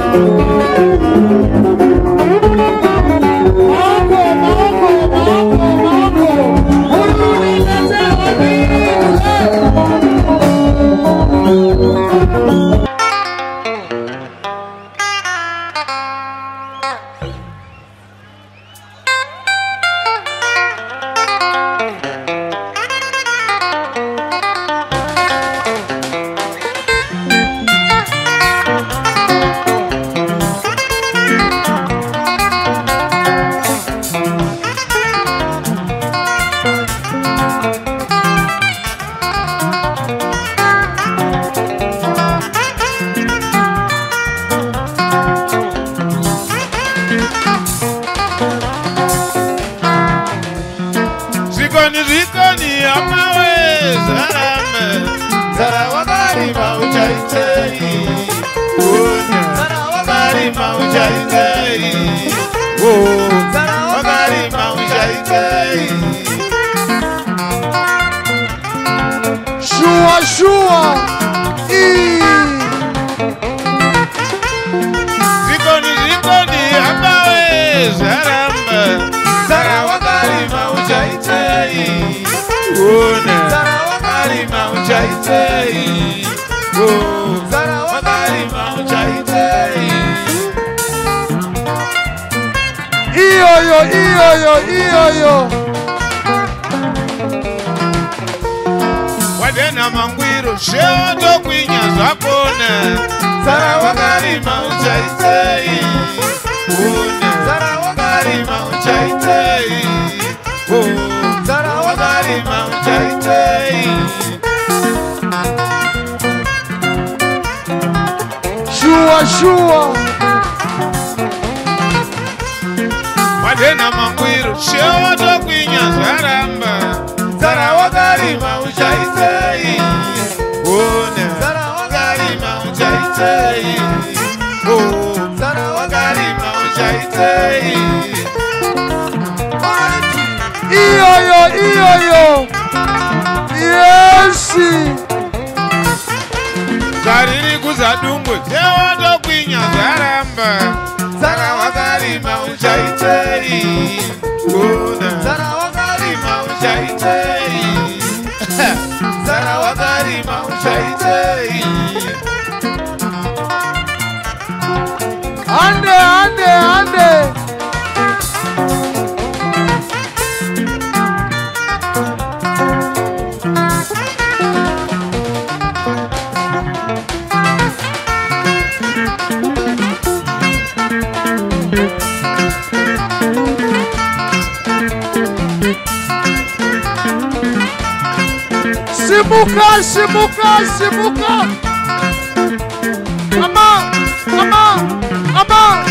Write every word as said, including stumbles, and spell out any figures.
Shua shua i Zikoni zikoni abawe zaramba Zara wakari maujaitei Una Zara wakari maujaitei Zara wakari maujaitei Iyoyo iyoyo iyoyo Wadena mangwiro sheo dokwinya zakone Zara wakari maujaitei Una Zara wakari maujaitei Zara wakari maujaitei Shua shua Wadena mangwiro sheo dokwinya zaramba Zara wakari maujaitei Una Zara wakari maujaitei Zara wakari maujaitei Iyoyo iyoyo Yesi Zariri kuzadumbwe Zewa dokwinya zaramba Zara wakari maujaitei Una Zara wakari maujaitei Zara wakari maujaitei Ande ande ande Simuka, simuka, simuka. Ama, ama, ama.